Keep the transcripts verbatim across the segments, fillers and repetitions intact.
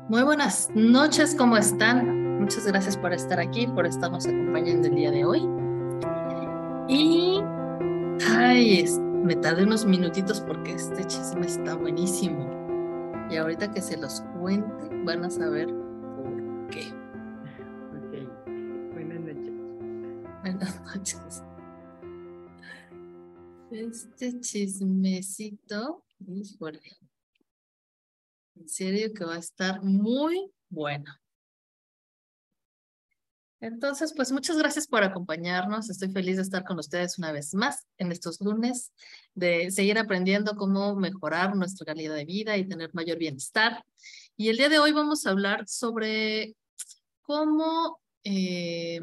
Muy buenas noches, ¿cómo están? Muchas gracias por estar aquí, por estarnos acompañando el día de hoy. Y, ay, es- me tardé unos minutitos porque este chisme está buenísimo. Y ahorita que se los cuente, van a saber por qué. Ok, buenas noches. Buenas noches. Este chismecito, híjole, en serio que va a estar muy bueno. Entonces, pues muchas gracias por acompañarnos. Estoy feliz de estar con ustedes una vez más en estos lunes, de seguir aprendiendo cómo mejorar nuestra calidad de vida y tener mayor bienestar. Y el día de hoy vamos a hablar sobre cómo eh,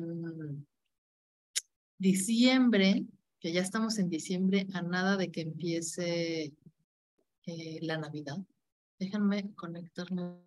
diciembre, que ya estamos en diciembre, a nada de que empiece eh, la Navidad. Déjenme conectarme.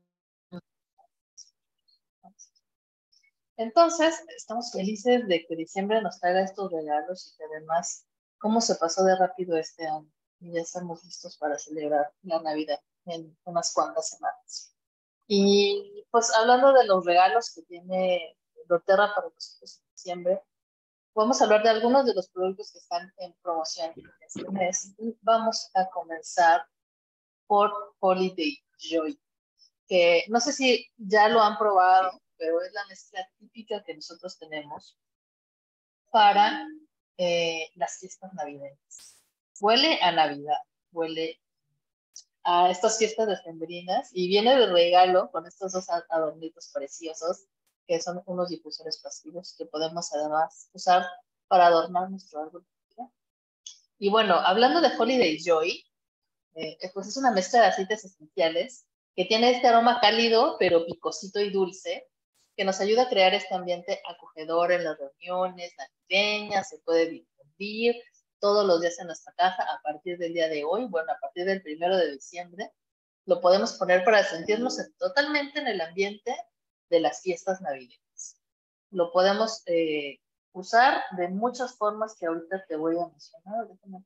Entonces, estamos felices de que diciembre nos traiga estos regalos y que además, cómo se pasó de rápido este año. Y ya estamos listos para celebrar la Navidad en unas cuantas semanas. Y pues hablando de los regalos que tiene doTERRA para nosotros en diciembre, vamos a hablar de algunos de los productos que están en promoción este mes. Y vamos a comenzar por Holiday Joy, que no sé si ya lo han probado, pero es la mezcla típica que nosotros tenemos para eh, las fiestas navideñas. Huele a Navidad, huele a estas fiestas decembrinas y viene de regalo con estos dos adornitos preciosos que son unos difusores pasivos que podemos además usar para adornar nuestro árbol. Y bueno, hablando de Holiday Joy, eh, pues es una mezcla de aceites esenciales que tiene este aroma cálido, pero picosito y dulce, que nos ayuda a crear este ambiente acogedor en las reuniones navideñas, se puede difundir todos los días en nuestra casa a partir del día de hoy, bueno, a partir del primero de diciembre, lo podemos poner para sentirnos totalmente en el ambiente de las fiestas navideñas. Lo podemos eh, usar de muchas formas que ahorita te voy a mencionar. Déjame.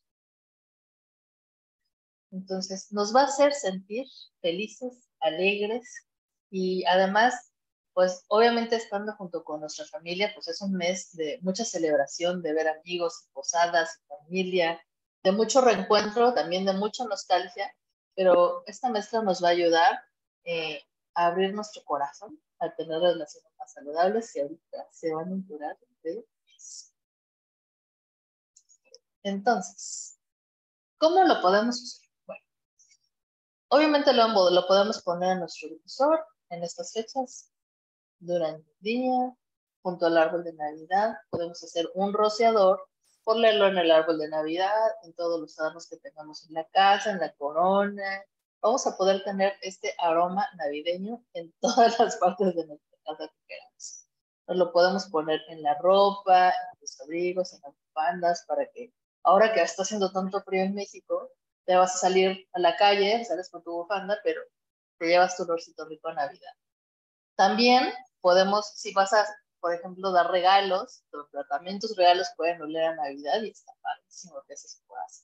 Entonces, nos va a hacer sentir felices, alegres y además, pues obviamente estando junto con nuestra familia, pues es un mes de mucha celebración, de ver amigos, posadas, familia, de mucho reencuentro, también de mucha nostalgia, pero esta mezcla nos va a ayudar eh, a abrir nuestro corazón, a tener relaciones más saludables y ahorita se van a enterar de eso. Entonces, ¿cómo lo podemos usar? Obviamente lo, lo podemos poner en nuestro difusor en estas fechas, durante el día, junto al árbol de Navidad. Podemos hacer un rociador, ponerlo en el árbol de Navidad, en todos los adornos que tengamos en la casa, en la corona. Vamos a poder tener este aroma navideño en todas las partes de nuestra casa que queramos. Nos lo podemos poner en la ropa, en los abrigos, en las bufandas, para que ahora que está haciendo tanto frío en México, te vas a salir a la calle, sales con tu bufanda, pero te llevas tu olorcito rico a Navidad. También podemos, si vas a, por ejemplo, dar regalos, pero también tus regalos pueden oler a Navidad y está padrísimo que eso se pueda hacer.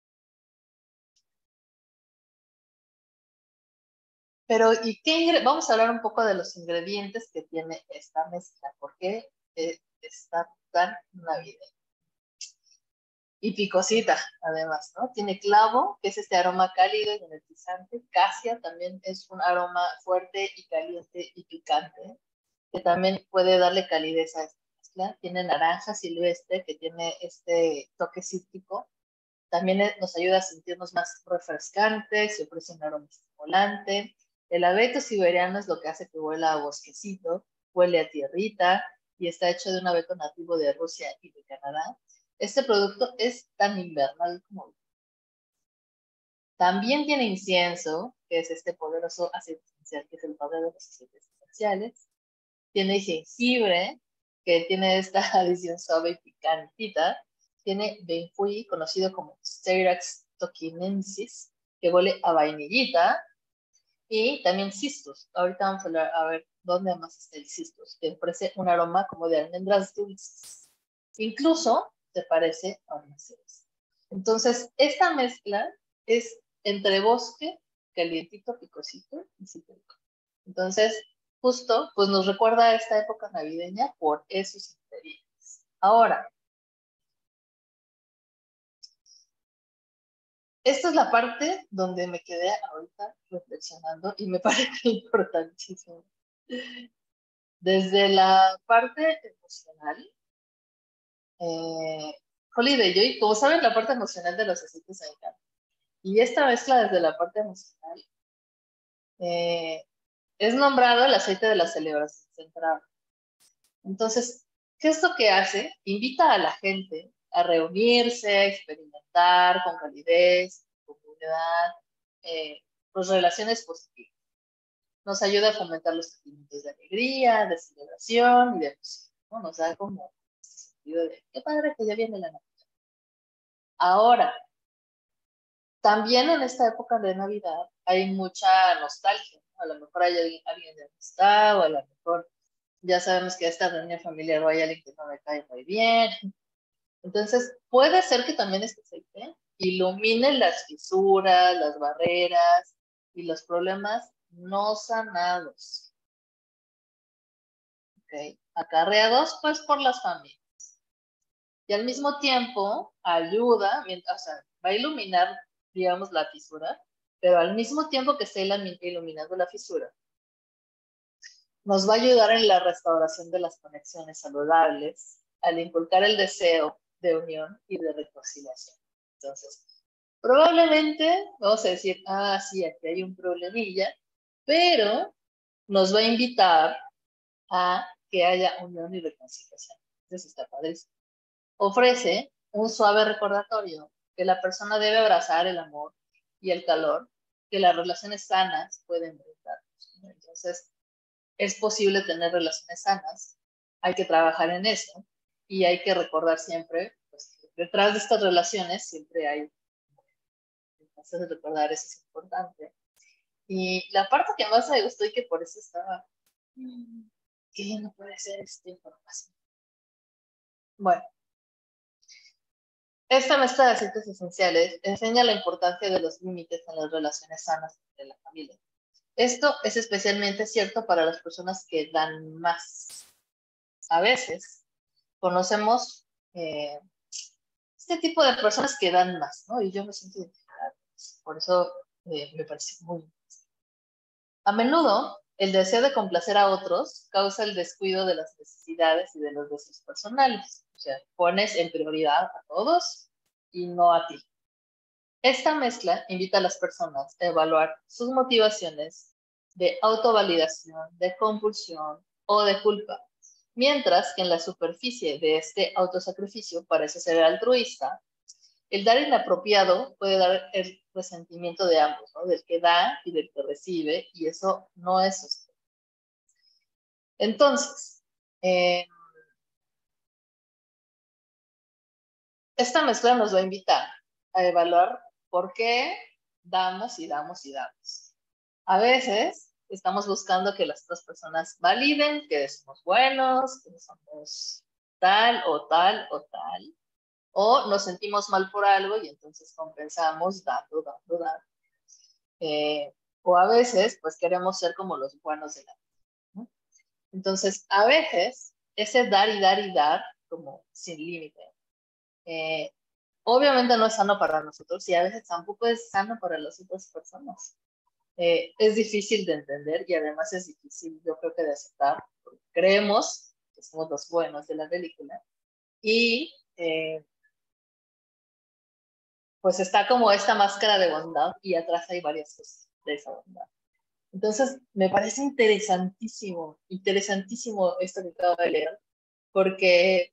Pero, ¿y qué? Vamos a hablar un poco de los ingredientes que tiene esta mezcla, porque eh, está tan navideña. Y picosita, además, ¿no? Tiene clavo, que es este aroma cálido y energizante. Casia también es un aroma fuerte y caliente y picante, que también puede darle calidez a esta mezcla. Tiene naranja silvestre, que tiene este toque cítrico. También nos ayuda a sentirnos más refrescantes, se ofrece un aroma estimulante. El abeto siberiano es lo que hace que huela a bosquecito, huele a tierrita y está hecho de un abeto nativo de Rusia y de Canadá. Este producto es tan invernal como... También tiene incienso, que es este poderoso aceite esencial, que es el padre de los aceites esenciales. Tiene jengibre, que tiene esta adición suave y picantita. Tiene benjuí, conocido como Styrax tokinensis, que huele a vainillita. Y también cistus. Ahorita vamos a hablar a ver dónde más está el cistus, que ofrece un aroma como de almendras dulces. Incluso se parece a una cereza. Entonces, esta mezcla es entre bosque, calientito, picosito y cítrico. Entonces, justo, pues nos recuerda a esta época navideña por esos ingredientes. Ahora, esta es la parte donde me quedé ahorita reflexionando y me parece importantísimo. Desde la parte emocional, eh, Holiday Joy, como saben, la parte emocional de los aceites me encanta. Y esta mezcla desde la parte emocional eh, es nombrado el aceite de la celebración central. Entonces, ¿qué es lo que hace? Invita a la gente a reunirse, a experimentar con calidez, comunidad, eh, pues relaciones positivas. Nos ayuda a fomentar los sentimientos de alegría, de celebración y de emoción, ¿no? Nos da como este sentido de, qué padre que ya viene la Navidad. Ahora, también en esta época de Navidad hay mucha nostalgia, ¿no? A lo mejor hay alguien, alguien de amistad o a lo mejor ya sabemos que a esta reunión familiar hay alguien que no me cae muy bien. Entonces, puede ser que también este aceite ilumine las fisuras, las barreras y los problemas no sanados, ¿ok? Acarreados pues por las familias. Y al mismo tiempo ayuda, mientras, o sea, va a iluminar, digamos, la fisura, pero al mismo tiempo que está iluminando la fisura, nos va a ayudar en la restauración de las conexiones saludables, al inculcar el deseo de unión y de reconciliación. Entonces, probablemente vamos a decir, ah, sí, aquí hay un problemilla, pero nos va a invitar a que haya unión y reconciliación. Entonces está padrísimo. Ofrece un suave recordatorio que la persona debe abrazar el amor y el calor que las relaciones sanas pueden brindar. Entonces, es posible tener relaciones sanas, hay que trabajar en eso y hay que recordar siempre, pues, que detrás de estas relaciones siempre hay, entonces recordar eso es importante. Y la parte que más me gustó y que por eso estaba, ¿qué no puede ser esta información? Bueno, esta mezcla de aceites esenciales enseña la importancia de los límites en las relaciones sanas de la familia. Esto es especialmente cierto para las personas que dan más. A veces conocemos eh, este tipo de personas que dan más, ¿no? Y yo me siento identificada. Por eso eh, me parece muy interesante. A menudo, el deseo de complacer a otros causa el descuido de las necesidades y de los deseos personales. O sea, pones en prioridad a todos y no a ti. Esta mezcla invita a las personas a evaluar sus motivaciones de autovalidación, de compulsión o de culpa, mientras que en la superficie de este autosacrificio parece ser altruista. El dar inapropiado puede dar el resentimiento de ambos, ¿no? Del que da y del que recibe, y eso no es sostenible. Entonces, eh, esta mezcla nos va a invitar a evaluar por qué damos y damos y damos. A veces estamos buscando que las otras personas validen que somos buenos, que somos tal o tal o tal, o nos sentimos mal por algo y entonces compensamos dando, dando, dando. Eh, o a veces, pues queremos ser como los buenos de la vida, ¿no? Entonces, a veces, ese dar y dar y dar, como sin límite, eh, obviamente no es sano para nosotros y a veces tampoco es sano para las otras personas. Eh, es difícil de entender y además es difícil, yo creo que de aceptar, porque creemos que somos los buenos de la película y eh, pues está como esta máscara de bondad y atrás hay varias cosas de esa bondad. Entonces, me parece interesantísimo, interesantísimo esto que acabo de leer, porque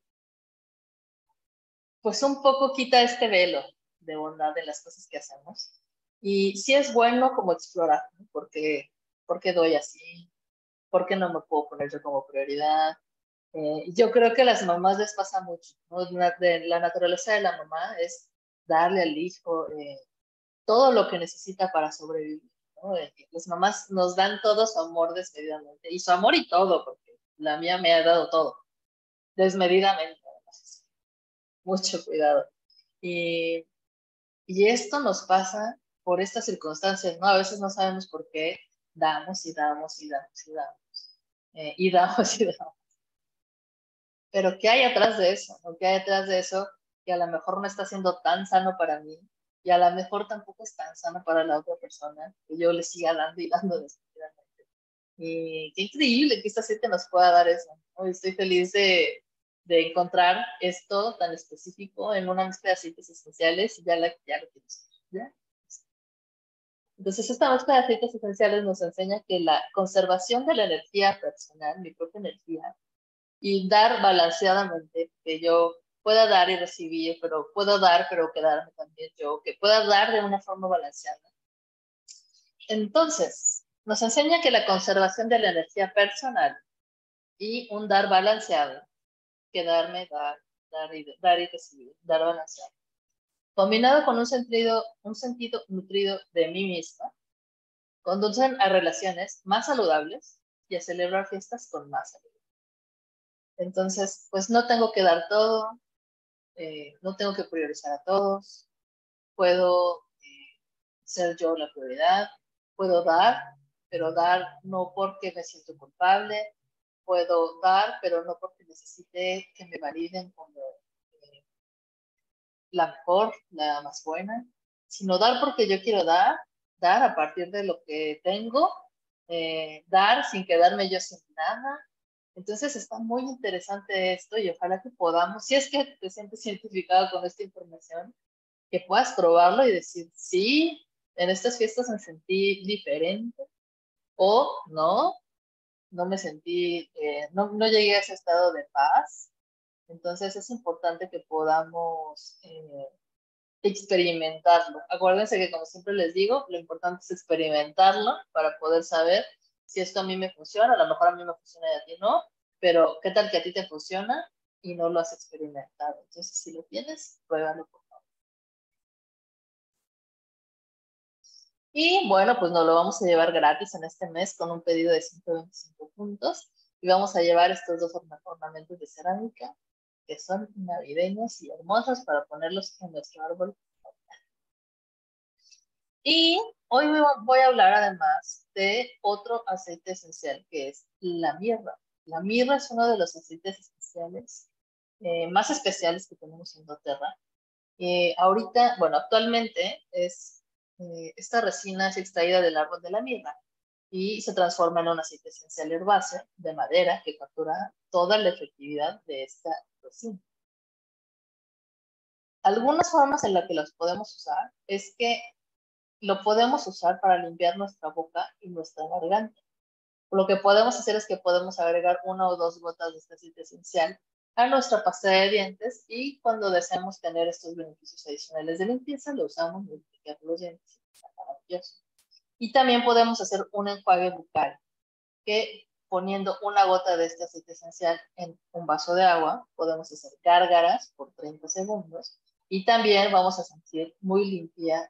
pues un poco quita este velo de bondad de las cosas que hacemos. Y sí es bueno como explorar, ¿no? ¿Por qué, por qué doy así? ¿Por qué no me puedo poner yo como prioridad? Eh, yo creo que a las mamás les pasa mucho, ¿no? De la naturaleza de la mamá es darle al hijo eh, todo lo que necesita para sobrevivir, ¿no? Eh, las mamás nos dan todo su amor desmedidamente, y su amor y todo, porque la mía me ha dado todo, desmedidamente, además. Mucho cuidado. Y, y esto nos pasa por estas circunstancias, ¿no? A veces no sabemos por qué, damos y damos y damos y damos, eh, y damos y damos. Pero ¿qué hay atrás de eso? ¿O qué hay atrás de eso que a lo mejor no está siendo tan sano para mí y a lo mejor tampoco es tan sano para la otra persona, que yo le siga dando y dando desesperadamente? Y qué increíble que esta aceite nos pueda dar eso. Hoy estoy feliz de, de encontrar esto tan específico en una mezcla de aceites esenciales y ya, la, ya lo tienes. ¿Ya? Entonces, esta mezcla de aceites esenciales nos enseña que la conservación de la energía personal, mi propia energía, y dar balanceadamente, que yo pueda dar y recibir, pero puedo dar, pero quedarme también yo, que pueda dar de una forma balanceada. Entonces, nos enseña que la conservación de la energía personal y un dar balanceado, que darme, dar, dar y, dar y recibir, dar balanceado, combinado con un sentido, un sentido nutrido de mí misma, conducen a relaciones más saludables y a celebrar fiestas con más salud. Entonces, pues no tengo que dar todo, eh, no tengo que priorizar a todos, puedo eh, ser yo la prioridad, puedo dar, pero dar no porque me siento culpable, puedo dar, pero no porque necesite que me validen como eh, la mejor, la más buena, sino dar porque yo quiero dar, dar a partir de lo que tengo, eh, dar sin quedarme yo sin nada. Entonces está muy interesante esto y ojalá que podamos, si es que te sientes identificado con esta información, que puedas probarlo y decir, sí, en estas fiestas me sentí diferente o no, no me sentí, eh, no, no llegué a ese estado de paz. Entonces es importante que podamos eh, experimentarlo. Acuérdense que como siempre les digo, lo importante es experimentarlo para poder saber si esto a mí me funciona, a lo mejor a mí me funciona y a ti no, pero qué tal que a ti te funciona y no lo has experimentado. Entonces, si lo tienes, pruébalo por favor. Y bueno, pues nos lo vamos a llevar gratis en este mes con un pedido de ciento veinticinco puntos y vamos a llevar estos dos ornamentos de cerámica que son navideños y hermosos para ponerlos en nuestro árbol. Y hoy voy a hablar además de otro aceite esencial que es la mirra. La mirra es uno de los aceites esenciales eh, más especiales que tenemos en doTERRA. Eh, ahorita, bueno, actualmente es, eh, esta resina es extraída del árbol de la mirra y se transforma en un aceite esencial herbáceo de madera que captura toda la efectividad de esta resina. Algunas formas en las que los podemos usar es que lo podemos usar para limpiar nuestra boca y nuestra garganta. Lo que podemos hacer es que podemos agregar una o dos gotas de este aceite esencial a nuestra pasta de dientes y cuando deseamos tener estos beneficios adicionales de limpieza, lo usamos para limpiar los dientes. Maravilloso. Y también podemos hacer un enjuague bucal, que poniendo una gota de este aceite esencial en un vaso de agua, podemos hacer gárgaras por treinta segundos y también vamos a sentir muy limpia.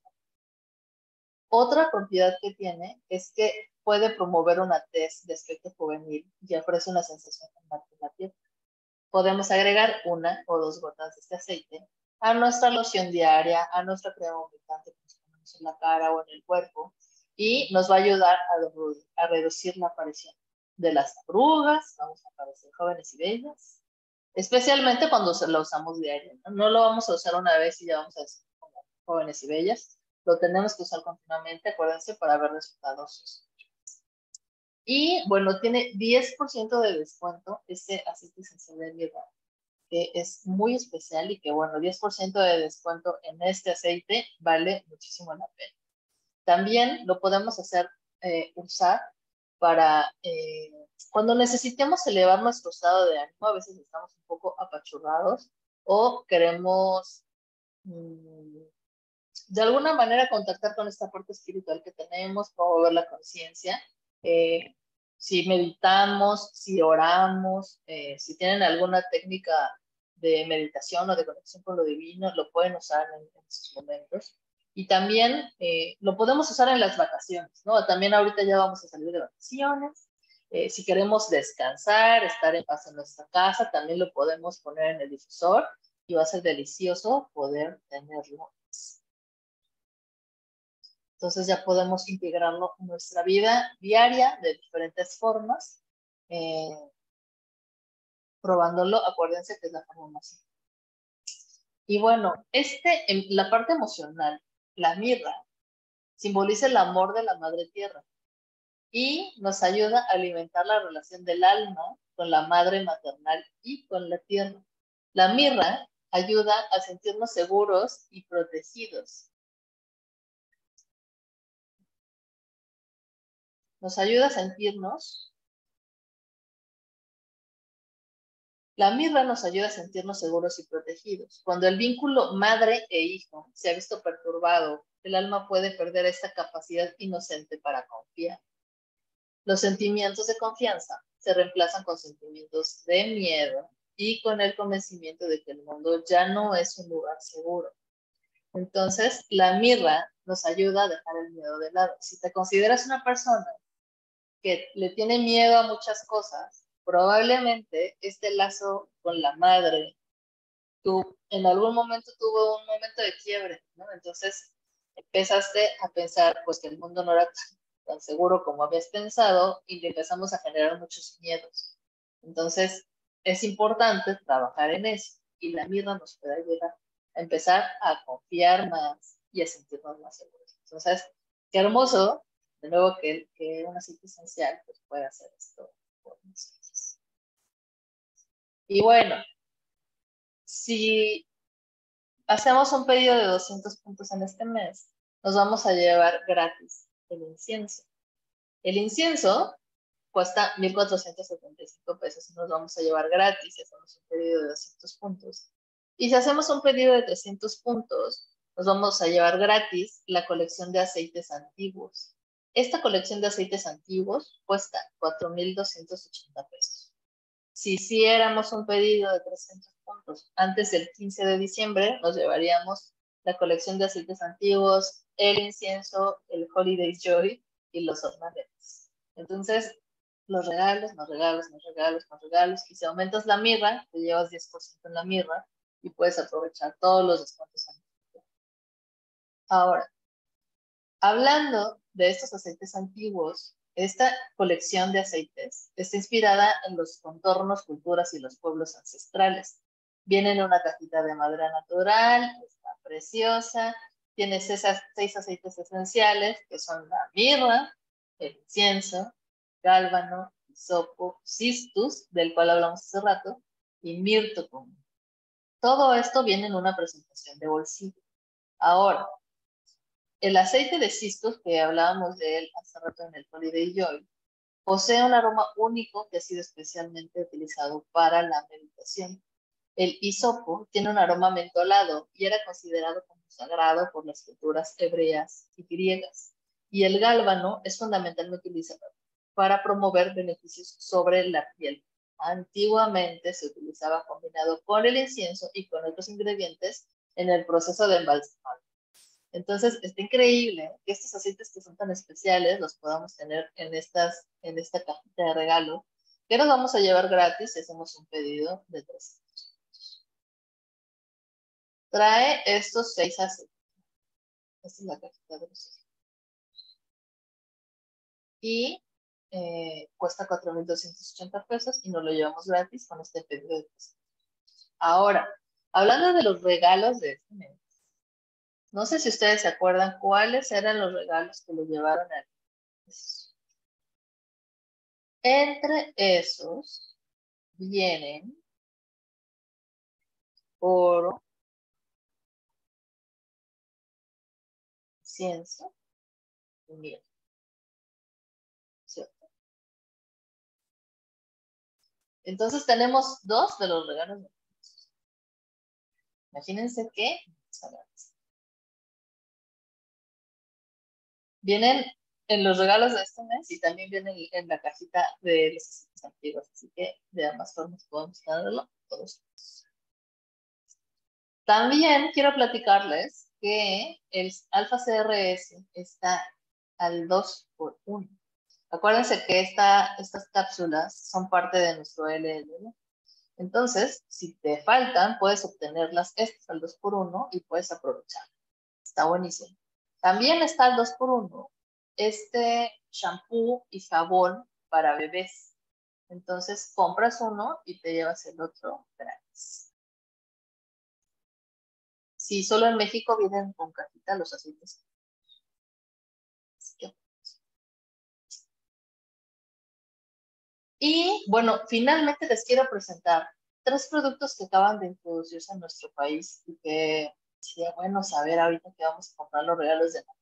Otra propiedad que tiene es que puede promover una tez de aspecto juvenil y ofrece una sensación de la piel. Podemos agregar una o dos gotas de este aceite a nuestra loción diaria, a nuestra crema humectante que nos ponemos en la cara o en el cuerpo y nos va a ayudar a, a reducir la aparición de las arrugas, vamos a parecer jóvenes y bellas, especialmente cuando lo usamos diario. No, no lo vamos a usar una vez y ya vamos a decir como jóvenes y bellas. Lo tenemos que usar continuamente, acuérdense, para ver resultados. Y bueno, tiene diez por ciento de descuento este aceite esencial de mirra, que es muy especial y que bueno, diez por ciento de descuento en este aceite vale muchísimo la pena. También lo podemos hacer, eh, usar para eh, cuando necesitemos elevar nuestro estado de ánimo, a veces estamos un poco apachurrados o queremos mmm, de alguna manera contactar con esta parte espiritual que tenemos, promover la conciencia. Eh, si meditamos, si oramos, eh, si tienen alguna técnica de meditación o de conexión con lo divino, lo pueden usar en, en esos momentos. Y también eh, lo podemos usar en las vacaciones, ¿no? También ahorita ya vamos a salir de vacaciones. Eh, si queremos descansar, estar en paz en nuestra casa, también lo podemos poner en el difusor y va a ser delicioso poder tenerlo. Entonces ya podemos integrarlo en nuestra vida diaria de diferentes formas, eh, probándolo. Acuérdense que es la forma más simple. Y bueno, este, en la parte emocional, la mirra, simboliza el amor de la madre tierra y nos ayuda a alimentar la relación del alma con la madre maternal y con la tierra. La mirra ayuda a sentirnos seguros y protegidos. Nos ayuda a sentirnos La mirra nos ayuda a sentirnos seguros y protegidos. Cuando el vínculo madre e hijo se ha visto perturbado, el alma puede perder esta capacidad inocente para confiar. Los sentimientos de confianza se reemplazan con sentimientos de miedo y con el convencimiento de que el mundo ya no es un lugar seguro. Entonces, la mirra nos ayuda a dejar el miedo de lado. Si te consideras una persona que le tiene miedo a muchas cosas, probablemente este lazo con la madre, tú en algún momento tuvo un momento de quiebre, ¿no? Entonces empezaste a pensar pues que el mundo no era tan, tan seguro como habías pensado y le empezamos a generar muchos miedos. Entonces es importante trabajar en eso y la mirra nos puede ayudar a empezar a confiar más y a sentirnos más seguros. Entonces, qué hermoso, de nuevo, que, que un aceite esencial pues, pueda hacer esto por nosotros. Y bueno, si hacemos un pedido de doscientos puntos en este mes, nos vamos a llevar gratis el incienso. El incienso cuesta mil cuatrocientos setenta y cinco pesos y nos vamos a llevar gratis si hacemos un pedido de doscientos puntos. Y si hacemos un pedido de trescientos puntos, nos vamos a llevar gratis la colección de aceites antiguos. Esta colección de aceites antiguos cuesta cuatro mil doscientos ochenta pesos. Si hiciéramos un pedido de trescientos puntos antes del quince de diciembre, nos llevaríamos la colección de aceites antiguos, el incienso, el Holiday Joy y los ornamentos. Entonces, los regalos, más regalos, más regalos, más regalos. Y si aumentas la mirra, te llevas diez por ciento en la mirra y puedes aprovechar todos los descuentos. Ahora, hablando de estos aceites antiguos, esta colección de aceites está inspirada en los contornos, culturas y los pueblos ancestrales. Viene en una cajita de madera natural, está preciosa, tiene seis, seis aceites esenciales que son la mirra, el incienso, gálbano, hisopo, cistus, del cual hablamos hace rato, y mirto común. Todo esto viene en una presentación de bolsillo. Ahora, el aceite de cistus, que hablábamos de él hace rato en el Holiday Joy, posee un aroma único que ha sido especialmente utilizado para la meditación. El hisopo tiene un aroma mentolado y era considerado como sagrado por las culturas hebreas y griegas. Y el gálbano es fundamentalmente utilizado para promover beneficios sobre la piel. Antiguamente se utilizaba combinado con el incienso y con otros ingredientes en el proceso de embalsamado. Entonces, está increíble que estos aceites que son tan especiales los podamos tener en, estas, en esta cajita de regalo, que nos vamos a llevar gratis si hacemos un pedido de trescientos. Trae estos seis aceites. Esta es la cajita de los aceites. Y eh, cuesta cuatro mil doscientos ochenta pesos y nos lo llevamos gratis con este pedido de trescientos. Ahora, hablando de los regalos de este mes, no sé si ustedes se acuerdan cuáles eran los regalos que le llevaron a Jesús. Entre esos vienen oro, incienso y miel. ¿Cierto? Entonces tenemos dos de los regalos de Jesús. Imagínense que vienen en los regalos de este mes y también vienen en la cajita de los aceites antiguos. Así que de ambas formas podemos tenerlo todos. También quiero platicarles que el Alfa C R S está al dos por uno. Acuérdense que esta, estas cápsulas son parte de nuestro L L, ¿no? Entonces, si te faltan, puedes obtenerlas estas al dos por uno y puedes aprovechar. Está buenísimo. También está el dos por uno, este shampoo y jabón para bebés. Entonces compras uno y te llevas el otro gratis. Sí, solo en México vienen con cajita los aceites. Y bueno, finalmente les quiero presentar tres productos que acaban de introducirse en nuestro país y que sería bueno saber ahorita que vamos a comprar los regalos de Navidad.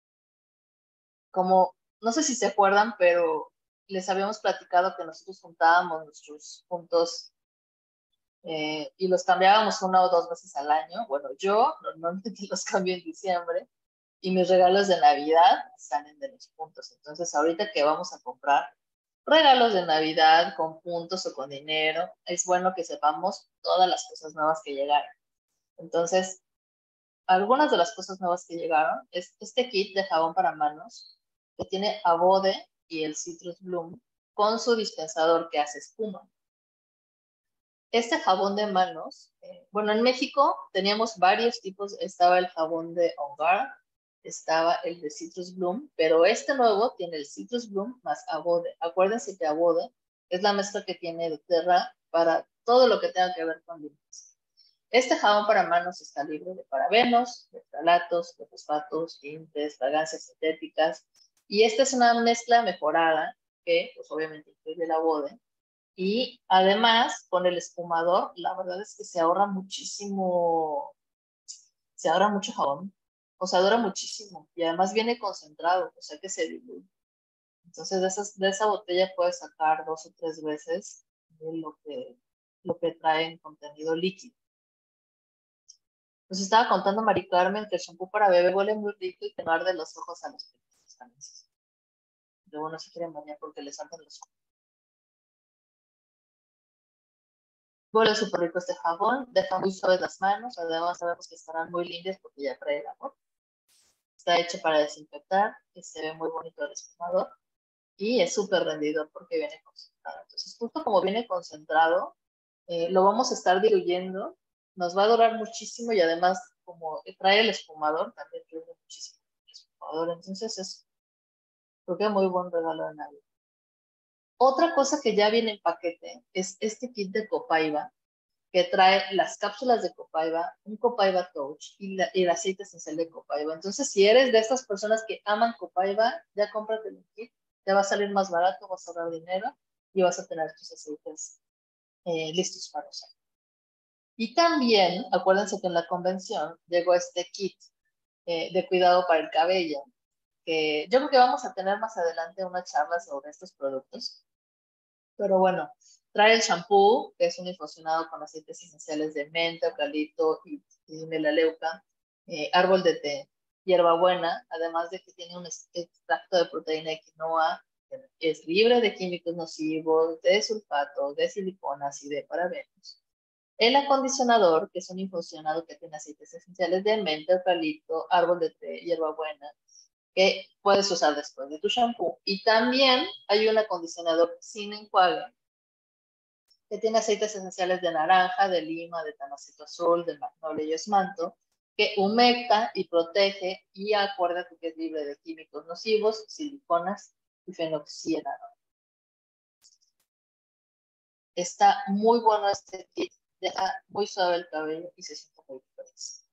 Como, no sé si se acuerdan, pero les habíamos platicado que nosotros juntábamos nuestros puntos eh, y los cambiábamos una o dos veces al año. Bueno, yo normalmente los cambio en diciembre y mis regalos de Navidad salen de los puntos. Entonces, ahorita que vamos a comprar regalos de Navidad con puntos o con dinero, es bueno que sepamos todas las cosas nuevas que llegaron. Entonces, algunas de las cosas nuevas que llegaron es este kit de jabón para manos que tiene Avode y el Citrus Bloom con su dispensador que hace espuma. Este jabón de manos, eh, bueno, en México teníamos varios tipos, estaba el jabón de On Guard, estaba el de Citrus Bloom, pero este nuevo tiene el Citrus Bloom más Avode. Acuérdense que Avode es la mezcla que tiene de Terra para todo lo que tenga que ver con limpieza. Este jabón para manos está libre de parabenos, de ftalatos, de fosfatos, tintes, fragancias sintéticas, y esta es una mezcla mejorada que, pues obviamente, incluye el Avode. Y además, con el espumador, la verdad es que se ahorra muchísimo, se ahorra mucho jabón. O sea, dura muchísimo. Y además viene concentrado, o sea que se diluye. Entonces, de, esas, de esa botella puedes sacar dos o tres veces de lo que, lo que trae en contenido líquido. Nos estaba contando Mari Carmen que el shampoo para bebé huele muy rico y que no arde los ojos a los pequeños. Luego no se quieren bañar porque les arden los ojos. Huele súper rico este jabón, deja muy suaves las manos, además sabemos que estarán muy limpias porque ya trae el amor. Está hecho para desinfectar, y se ve muy bonito el espumador y es súper rendidor porque viene concentrado. Entonces, justo como viene concentrado, eh, lo vamos a estar diluyendo, nos va a durar muchísimo y además como trae el espumador, también tiene muchísimo el espumador. Entonces, es creo que muy buen regalo de Navidad. Otra cosa que ya viene en paquete es este kit de Copaiba, que trae las cápsulas de Copaiba, un Copaiba Touch y, la, y el aceite esencial de Copaiba. Entonces, si eres de estas personas que aman Copaiba, ya cómprate el kit, te va a salir más barato, vas a ahorrar dinero y vas a tener tus aceites eh, listos para usar. Y también, acuérdense que en la convención llegó este kit eh, de cuidado para el cabello, que yo creo que vamos a tener más adelante una charla sobre estos productos. Pero bueno, trae el shampoo, que es un infusionado con aceites esenciales de menta, eucalipto y, y melaleuca, eh, árbol de té, hierbabuena, además de que tiene un extracto de proteína de quinoa, que es libre de químicos nocivos, de sulfato, de siliconas y de parabenos. El acondicionador, que es un infusionado que tiene aceites esenciales de menta, eucalipto, árbol de té, hierbabuena, que puedes usar después de tu shampoo. Y también hay un acondicionador sin enjuague que tiene aceites esenciales de naranja, de lima, de tanacito azul, de magnolia y esmanto, que humecta y protege y acuérdate que es libre de químicos nocivos, siliconas y fenoxietano. Está muy bueno este kit, deja muy suave el cabello y se siente muy feliz.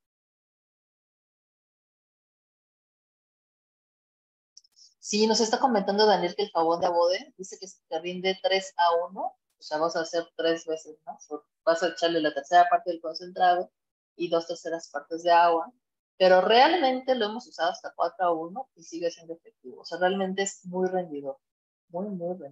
Sí, nos está comentando Daniel que el jabón de Avode dice que te rinde tres a uno, o sea, vas a hacer tres veces más, o vas a echarle la tercera parte del concentrado y dos terceras partes de agua, pero realmente lo hemos usado hasta cuatro a uno y sigue siendo efectivo, o sea, realmente es muy rendidor, muy, muy rendidor.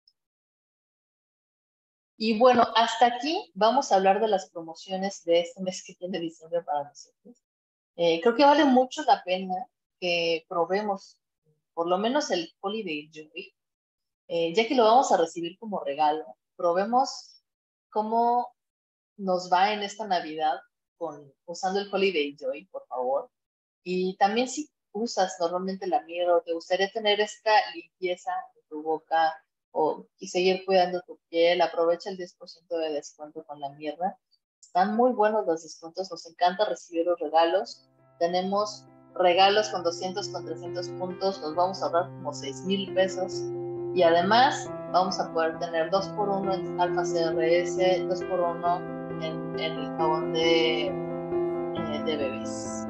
Y bueno, hasta aquí vamos a hablar de las promociones de este mes que tiene diciembre para nosotros. Eh, creo que vale mucho la pena que probemos por lo menos el Holiday Joy, eh, ya que lo vamos a recibir como regalo. Probemos cómo nos va en esta Navidad con, usando el Holiday Joy, por favor. Y también si usas normalmente la mirra o te gustaría tener esta limpieza en tu boca o y seguir cuidando tu piel, aprovecha el diez por ciento de descuento con la mirra. Están muy buenos los descuentos, nos encanta recibir los regalos. Tenemos regalos con doscientos, con trescientos puntos, nos vamos a ahorrar como seis mil pesos. Y además vamos a poder tener dos por uno en Alfa C R S, dos por uno en, en el jabón de, eh, de bebés.